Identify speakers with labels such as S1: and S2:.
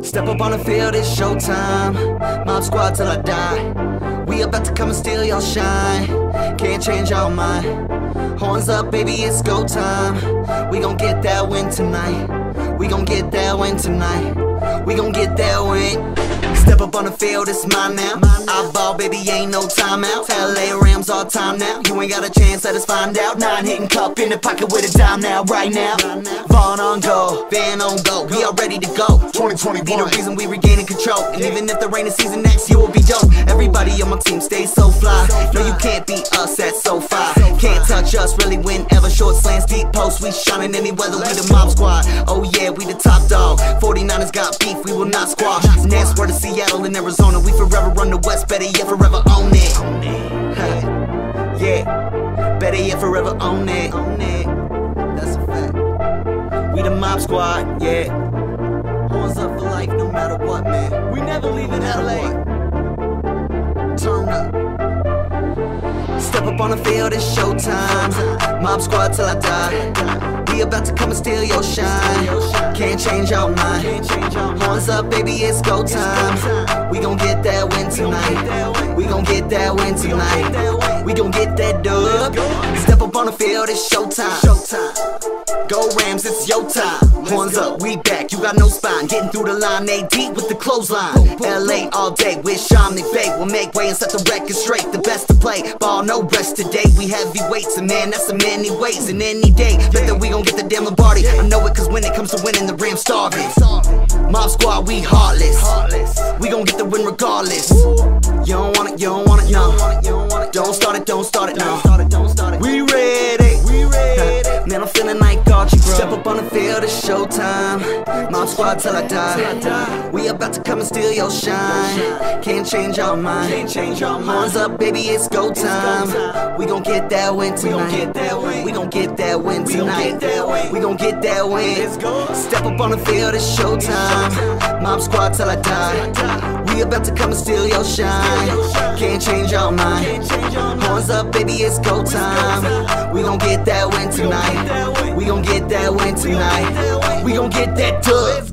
S1: Step up on the field, it's showtime. Mob squad till I die. We about to come and steal your shine. Can't change our mind. Horns up, baby, it's go time. We gon' get that win tonight. We gon' get that win tonight. We gon' get that win. Step up on the field, it's mine now. I ball, baby, ain't no timeout. LA Rams all time now. You ain't got a chance, let us find out. 9 hitting cup in the pocket with a dime now, right now. Vaughn on go, Van on go. We all ready to go. 2021 be the reason we regaining control. And even if the rainy season next year will be dope. Everybody on my team stays so fly. No, you can't beat us at SoFi. Can't touch us really whenever. Short slants, deep posts, we shining any weather. We the mob squad. Oh yeah, we the top dog. 49ers got beef, we will not squash. Next word to Seattle and Arizona. We forever run the West, better yet forever own it. Yeah, better yet forever own it. That's a fact. We the mob squad, yeah. Horns up for life, no matter what, man. We never leaving LA. Turn up. Step up on the field, it's showtime. Mob squad till I die. We about to come and steal your shine. Can't change our mind. Horns up, baby, it's go time. We gon' get that win tonight. We gon' get that win tonight. We gon' get that dub. Step up on the field, it's showtime. Go Rams, it's your time. Horns up, we back, you got no spine. Getting through the line, they deep with the clothesline. LA all day, with Sean McVay. We'll make way and set the record straight. The best to play, ball no rest today. We heavyweights, and man, that's in many ways. And any day, bet that we gon' get the damn Lombardi. I know it, cause when it comes to winning, the Rams starving. Mob squad, we heartless. We gon' get the win regardless. You don't want it, you don't want it, no. Don't start it, no. We ready. Man, I'm feeling like Archie, bro. Step up on the field, it's showtime. Mob squad till I die. We about to come and steal your shine. Can't change our mind. Horns up, baby, it's go time. We gon' get that win tonight. We gon' get that win tonight. We gon' get that win. Step up on the field, it's showtime. Mob squad till I die. We about to come and steal your shine. Can't change our mind. Horns up, baby, it's go time. We gon' get that win tonight. We gon' get that win tonight. We gon' get that dub.